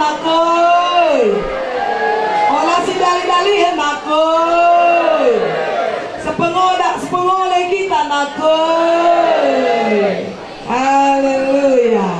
nakoy. Olah si dali-dali nakoy. Sepengole kita nakoy. Haleluya.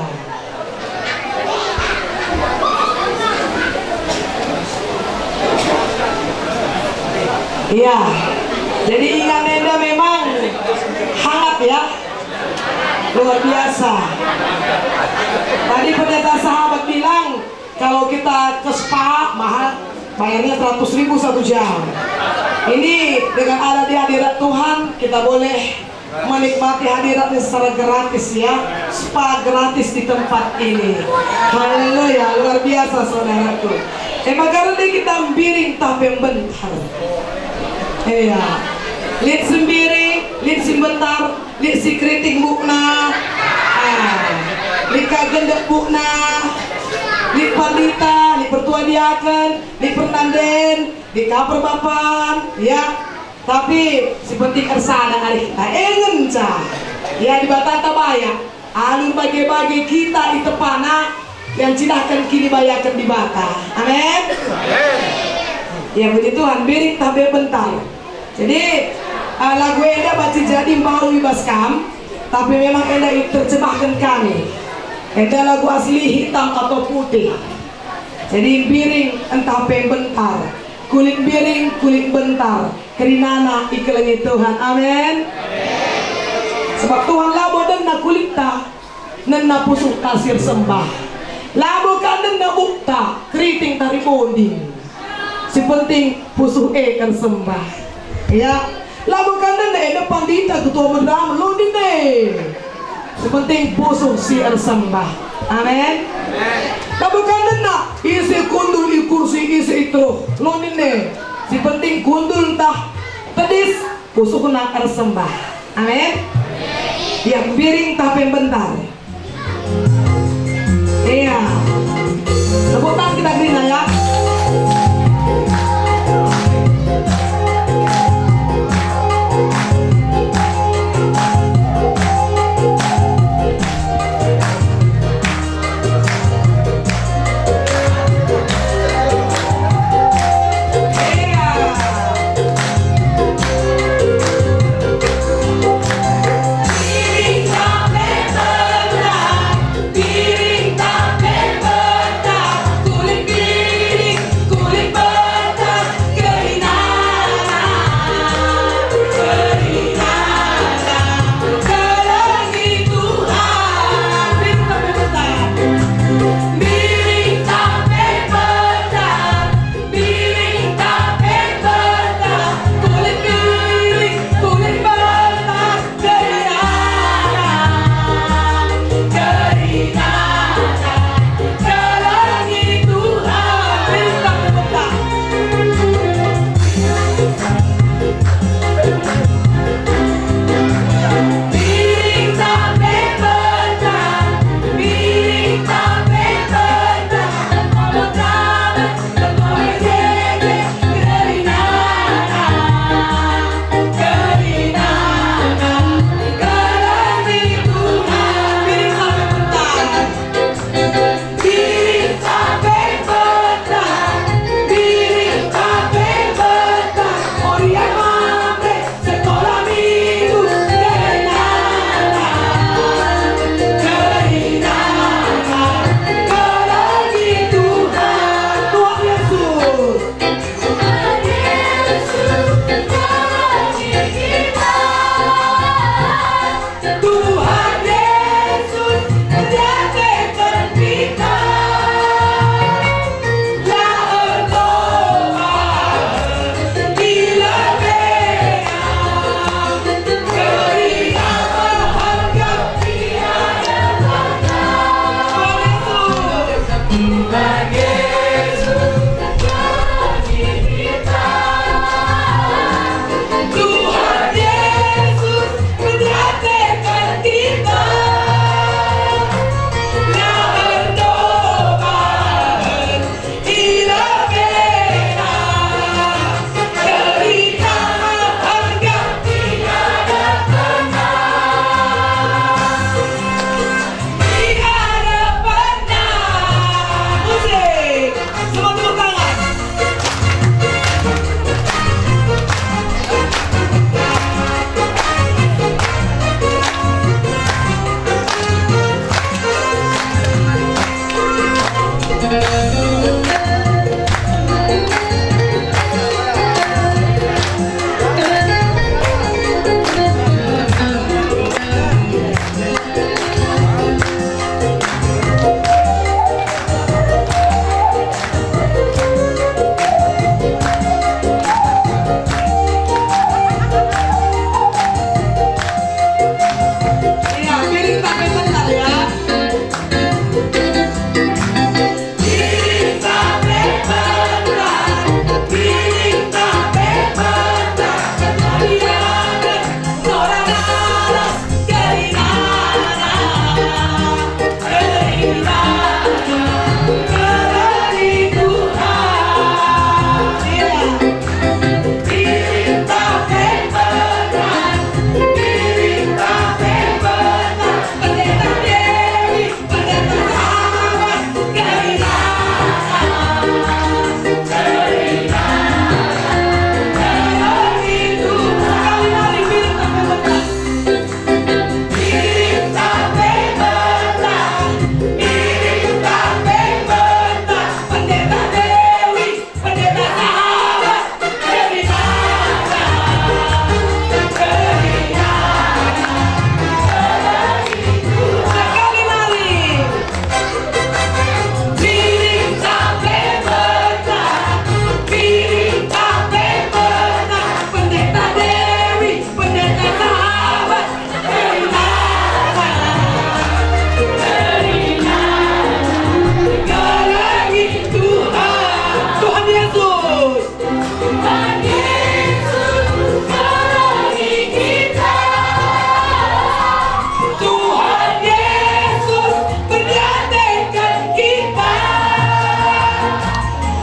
Iya. Jadi ingat Nenda memang hangat ya. Luar biasa. Tadi pendeta sahabat bilang kalau kita ke spa mahal, bayarnya 100.000 1 jam. Ini dengan ada di hadirat Tuhan kita boleh menikmati hadiratnya secara gratis ya. Spa gratis di tempat ini. Haleluya, luar biasa saudaraku. Maganda kita biring tapi bentar. Iya. Lihat sembiring, lihat si bentar, lihat si kritik bukna. Lihat kagendek bukna. Lihat pandita, lihat pertua diaken, lihat pernanden, lihat kaper bapan, ya. Tapi si penting ersana hari kita engenca. Ya di batata bayar. Alur bagi-bagi kita di tepana yang cinahkan kini bayakan di bata. Amin. Ya puji Tuhan, biring tapi bentar. Jadi lagu Eda baca jadi baru Baskam, tapi memang Eda terjemahkan kami. Eda lagu asli hitam atau putih. Jadi biring entah bentar, kulit biring kulit bentar, kerinana ikelangi Tuhan. Amin. Sebab Tuhan labo dan na kulita, nan na pusuk kasir sembah. Labo kan na bukta, keriting tari bonding. Si penting pusuh kan sembah. Ya, labo kan na depan dita ketua mendam lo dine. Si penting pusuh si sembah. Amin. Labo kan na isi kundul i kursi isi itu lo dine. Si penting kundul tah pedis pusuh na sembah. Amin. Yang piring tapi bentar. Iya. Tepuk tangan kita beri ya.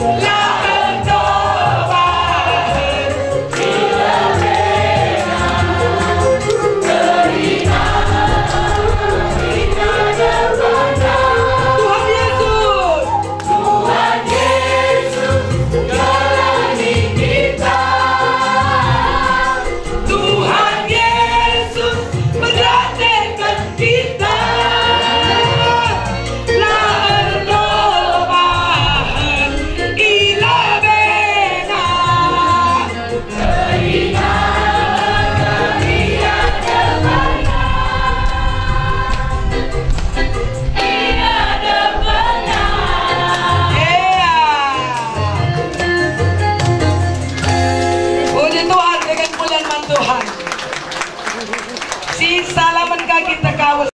Si salaman ka kita kawal